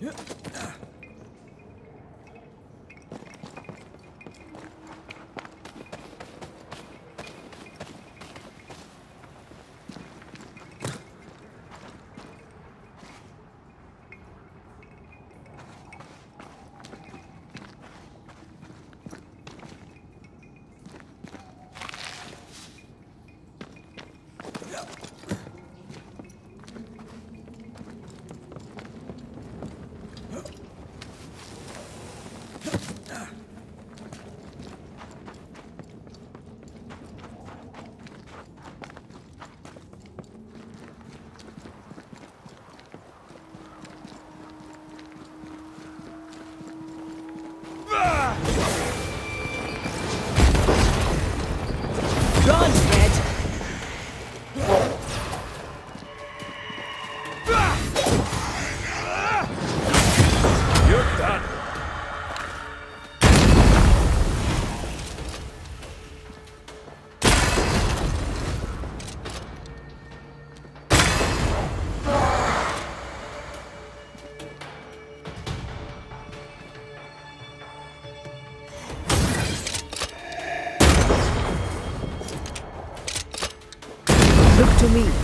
Look to me.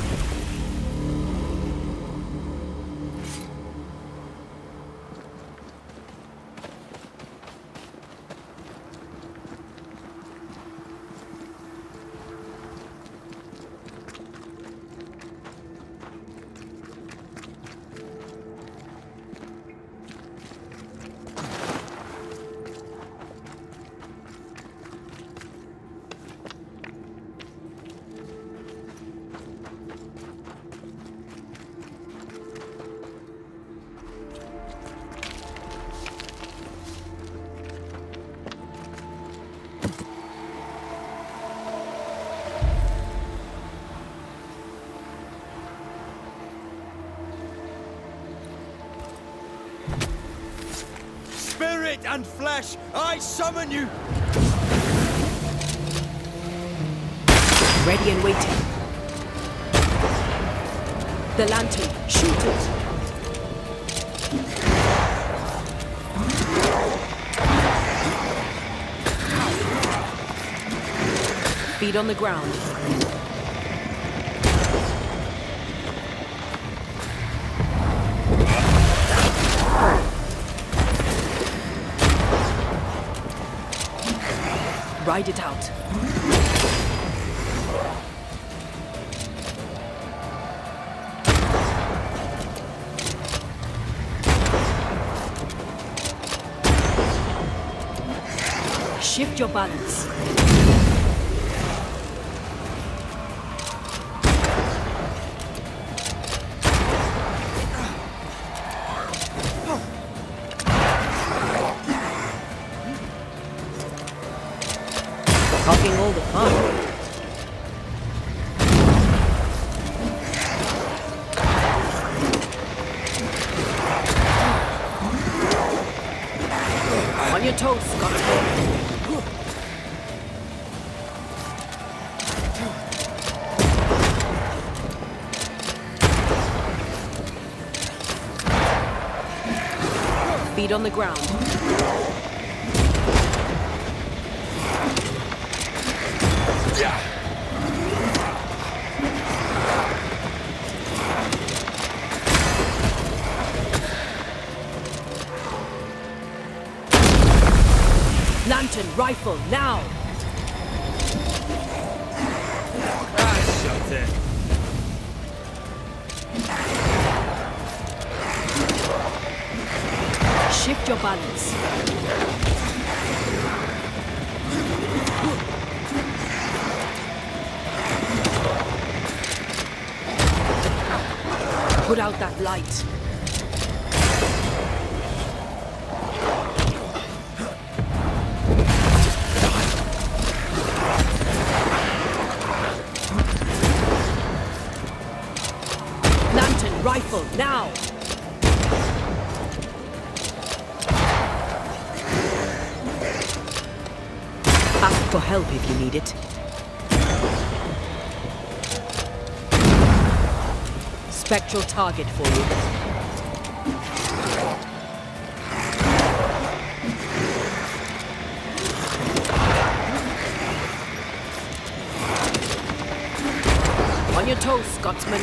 Spirit and flesh, I summon you! Ready and waiting. The lantern, shoot it! Feet on the ground. Ride it out. Shift your balance. Talking all the fun. On your toes, Scott. Feet on the ground. Lantern, rifle, now! Shut it! Shift your balance. Put out that light. Lantern, rifle, now! Ask for help if you need it. Spectral target for you. toes, Scotsman.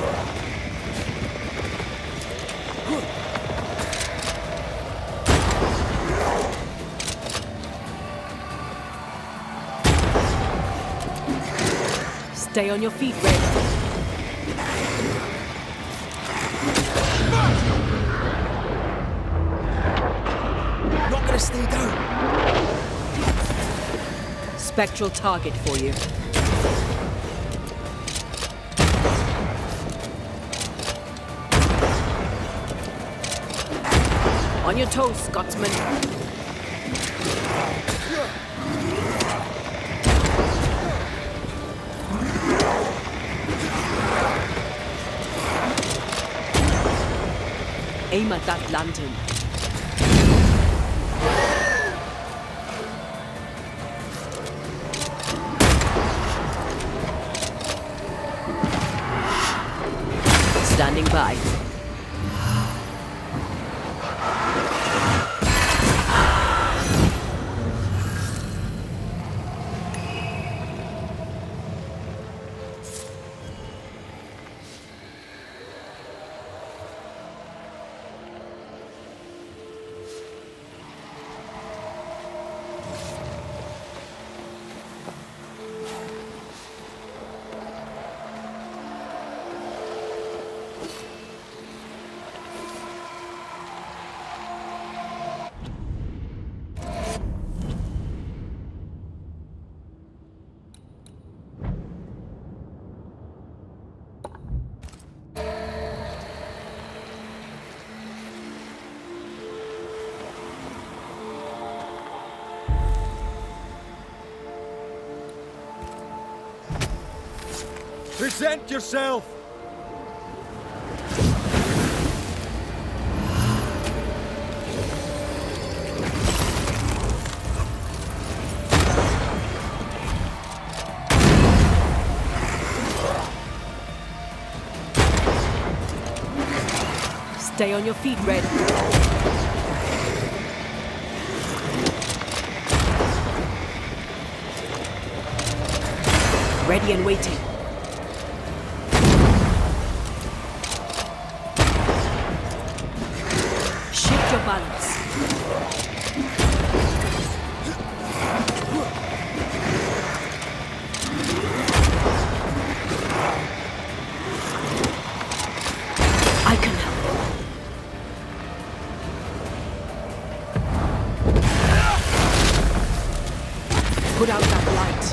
Stay on your feet, Red. Not gonna stay down. Spectral target for you. On your toes, Scotsman. Aim at that lantern. Standing by. Present yourself! Stay on your feet, Red. Ready and waiting. Shift your balance. I can help. Put out that light.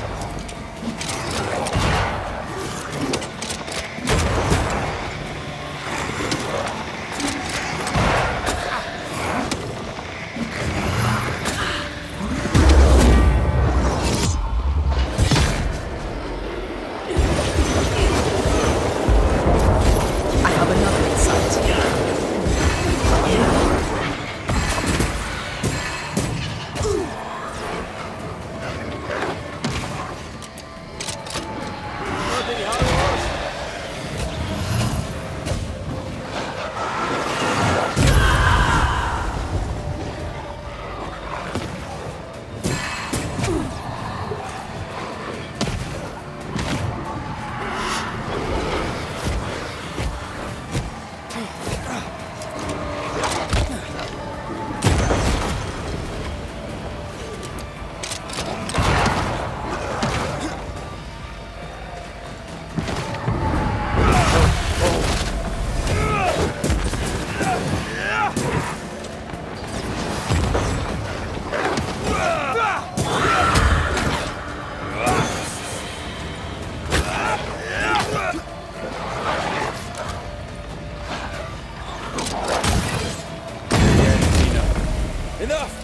Enough!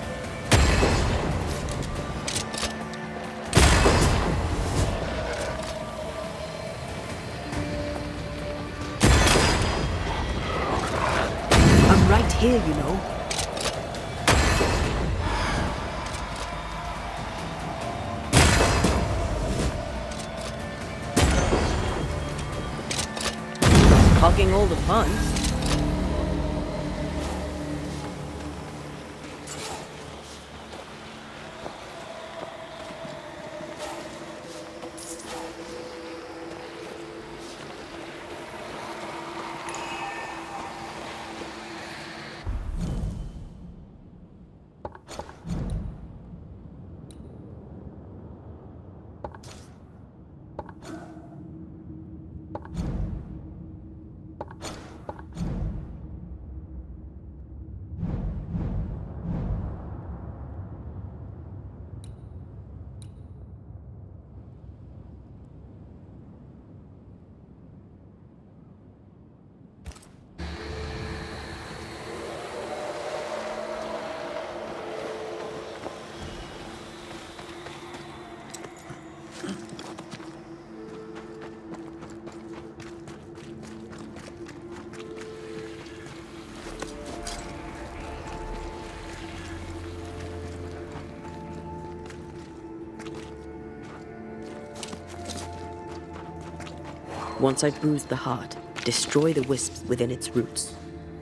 I'm right here, you know. Hogging all the fun. Once I bruise the heart, destroy the wisps within its roots.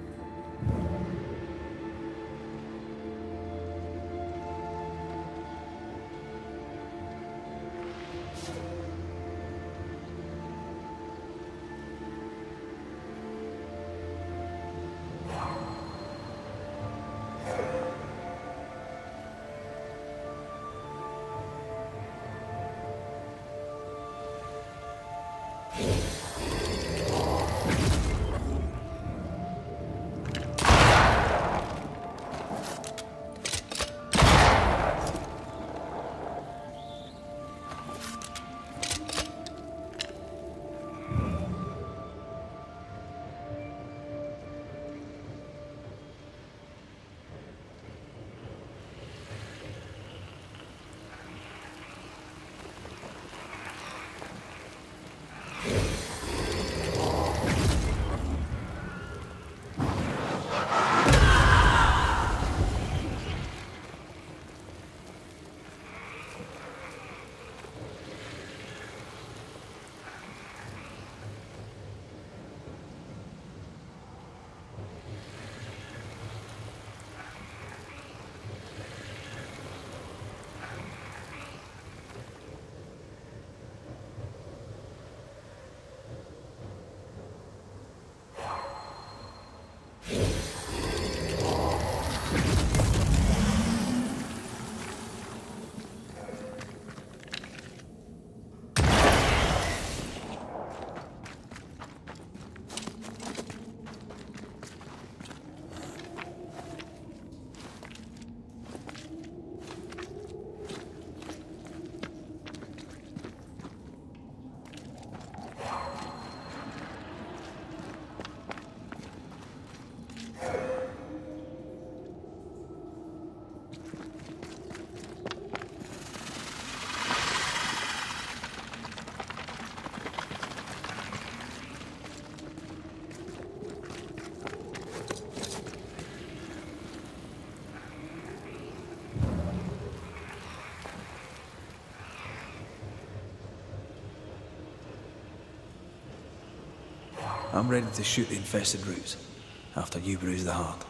I'm ready to shoot the infested roots after you bruise the heart.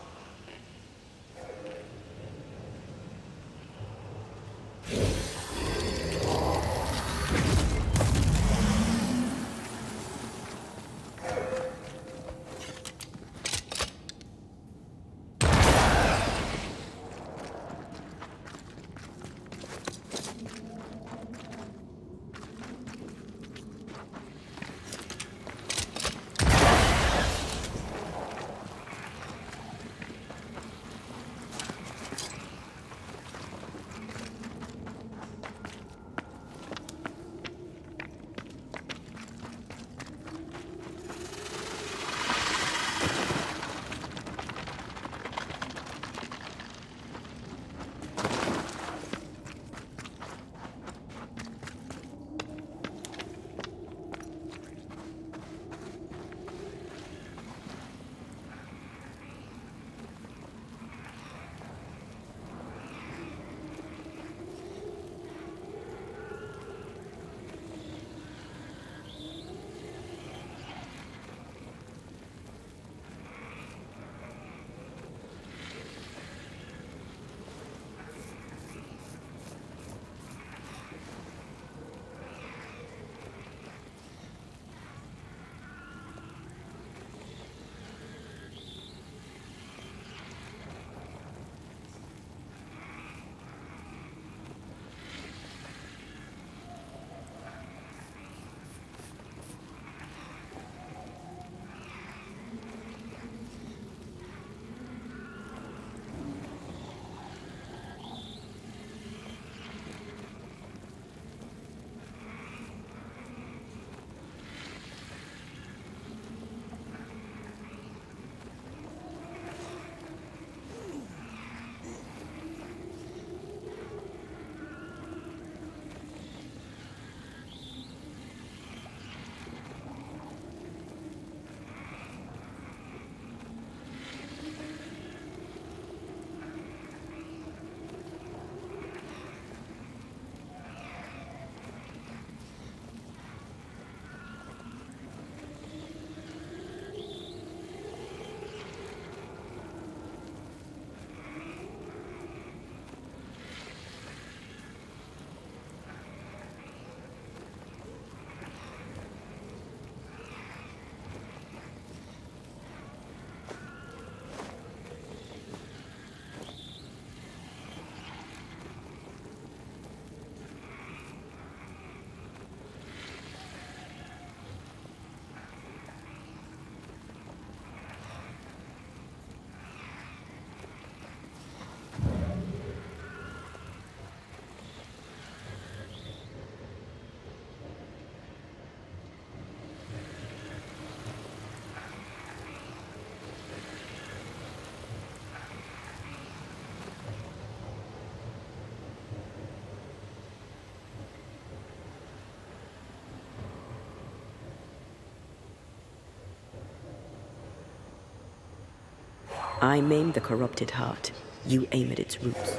I maim the corrupted heart. You aim at its roots.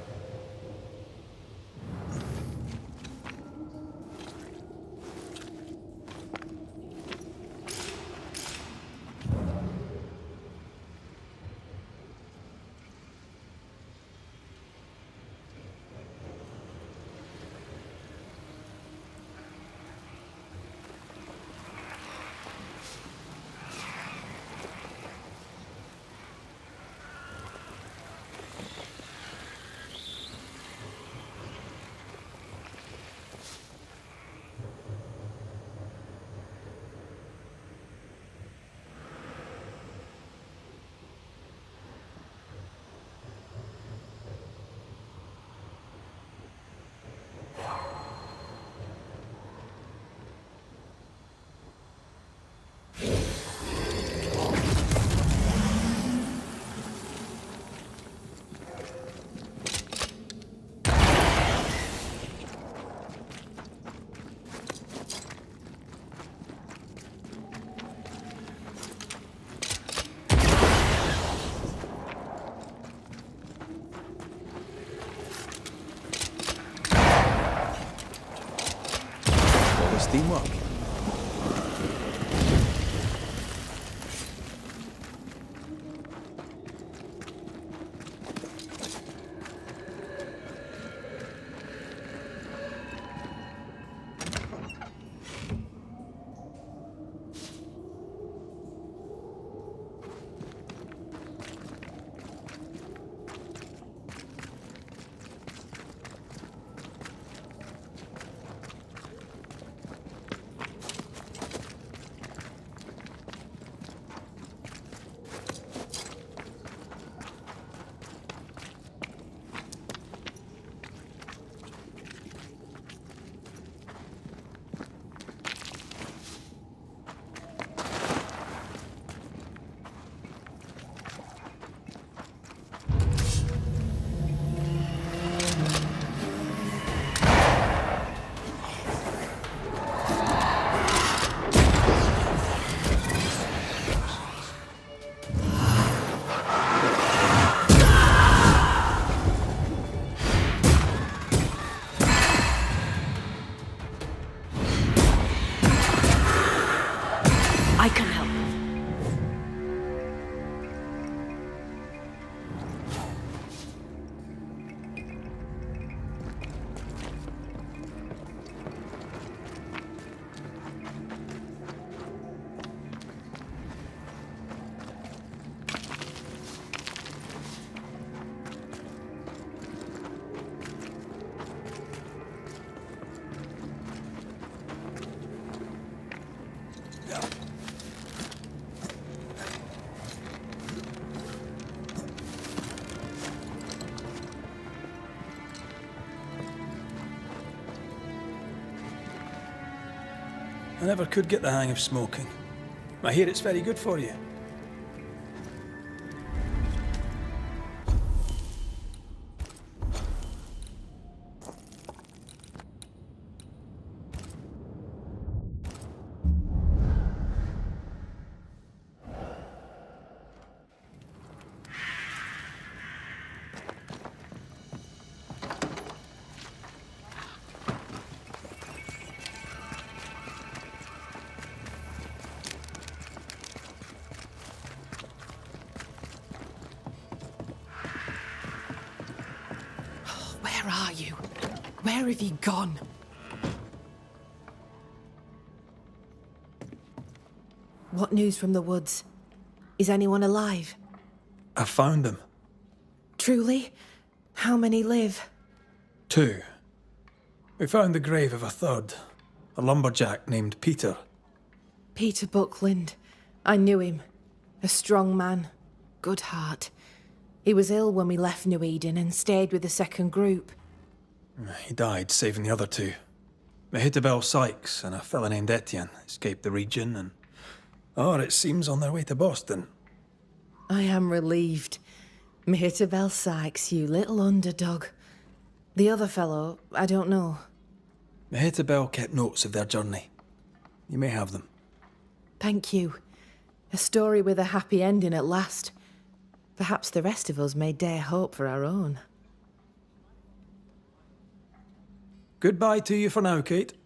Teamwork. I can help. I never could get the hang of smoking. I hear it's very good for you. Where are you? Where have you gone? What news from the woods? Is anyone alive? I found them. Truly? How many live? 2. We found the grave of a third. A lumberjack named Peter. Peter Buckland. I knew him. A strong man. Good heart. He was ill when we left New Eden and stayed with the second group. He died saving the other 2. Mehitabel Sykes and a fella named Etienne escaped the region and... oh, it seems on their way to Boston. I am relieved. Mehitabel Sykes, you little underdog. The other fellow, I don't know. Mehitabel kept notes of their journey. You may have them. Thank you. A story with a happy ending at last. Perhaps the rest of us may dare hope for our own. Goodbye to you for now, Kate.